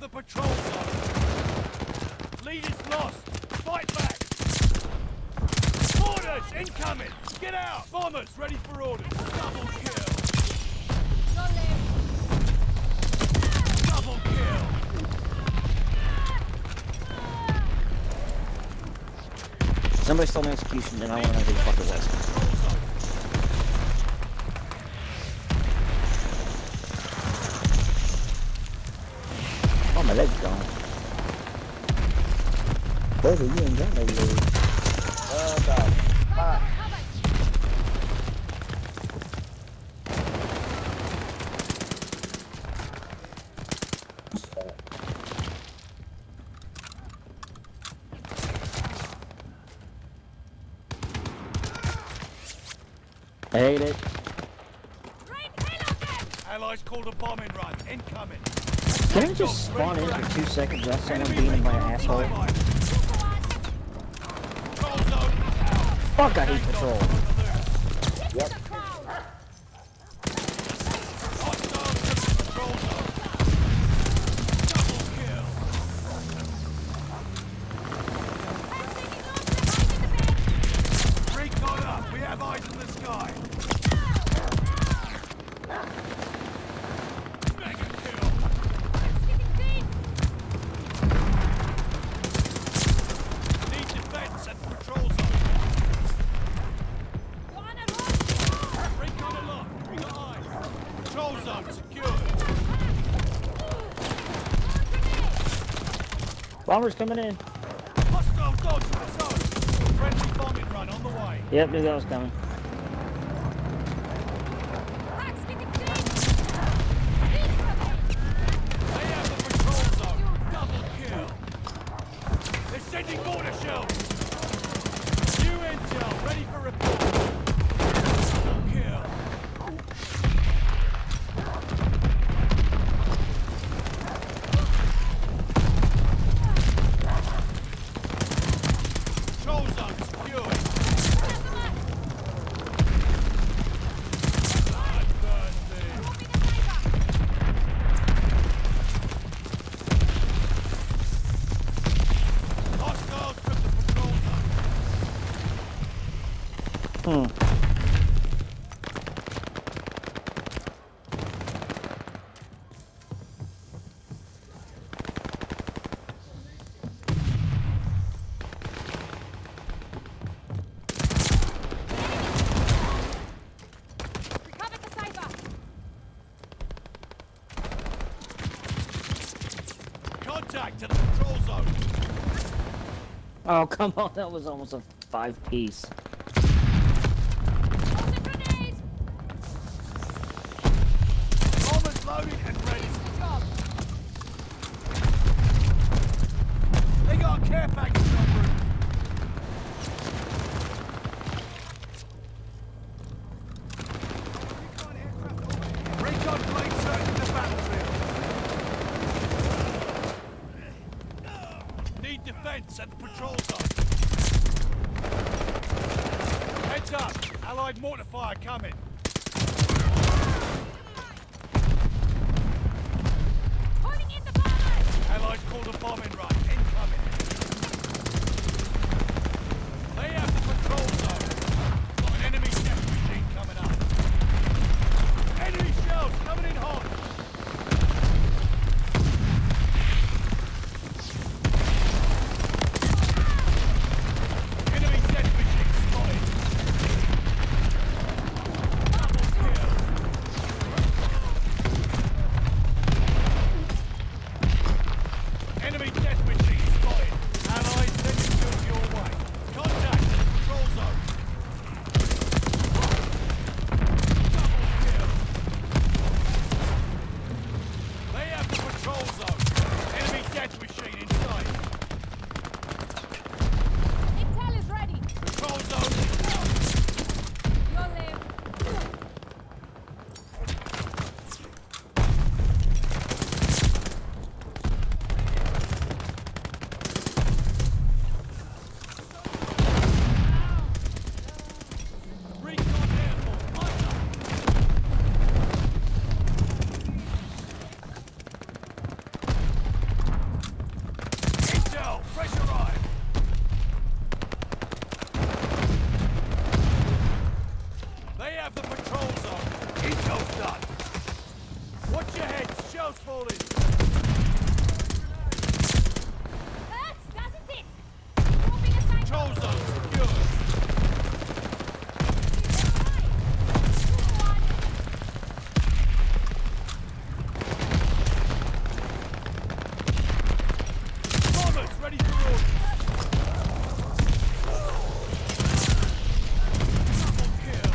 the patrol zone. Lead is lost. Fight back. Orders incoming. Get out. Bombers ready for orders. Double kill. Double kill. Somebody stole my execution and I want to know who the fuck it was. Oh, my leg's gone. Baby, you ain't got no leg. God. I hate it. Allies called a bombing run. Incoming. Can I just spawn in for 2 seconds without someone being my asshole? Fuck, I hate patrol. Yep. Recon up. We have eyes in the sky. Mega kill. Need defense at the patrol zone. Recon aloft. We got eyes. Patrol zone secured. Bombers coming in. Hostile dogs in the zone. Friendly bombing run on the way. Yep, knew that was coming. They have the patrol zone. Double kill. They're sending mortar shells. New intel ready for report. Double kill. Control zone secured. Bloodthirsty. Hostiles took the patrol zone. Contact to the patrol zone. Oh, come on, that was almost a 5-piece. Bombers loaded and ready. They got a care package en route. Recon plane searching the battlefield. Need defense at the patrol zone. Heads up. Allied mortar fire coming. Allies called a bombing run. Incoming. They have the patrol zone. Got an enemy death machine coming up. Enemy shells coming in hot. Enemy death machine spotted. shells falling! Hurts, doesn't it? Dropping a sight. Control zone secure! Bombers ready for orders! Double kill!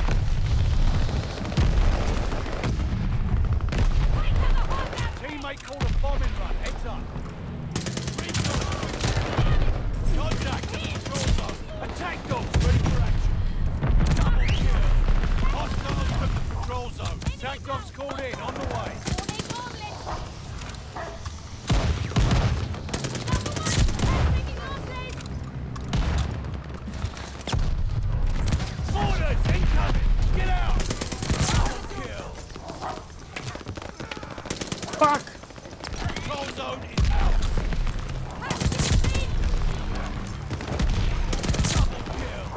Teammate called a bombing run. Heads up. Recon. Contact at the control zone. Attack dogs ready for action. Double kill. Hostiles took the control zone. Attack dogs called in. On the way. Mortars incoming. Get out. Double kill. Fuck! Control zone is out. Double kill.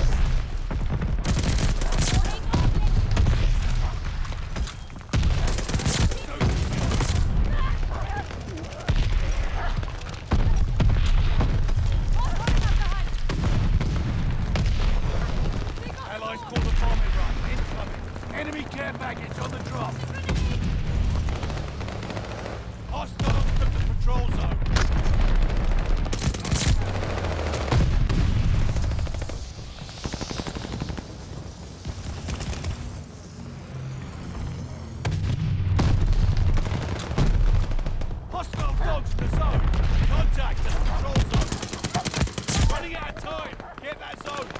Allies call the bombing run. Incoming. Enemy care package on the drop. Hostiles took the patrol zone. Hostile dogs in the zone. Contact at the control zone. Running out of time. Get that zone.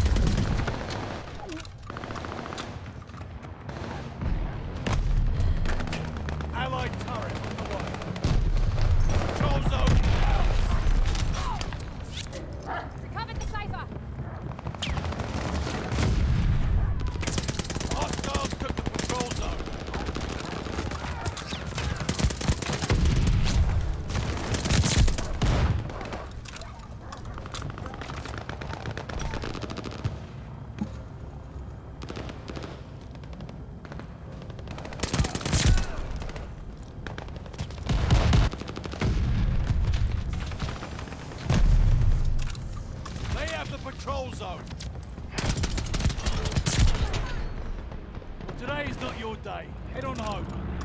Allied turret on the way. Control zone is out. Recovered the cipher. Hostiles took the control zone. They have the patrol zone. Well, today is not your day. Head on home.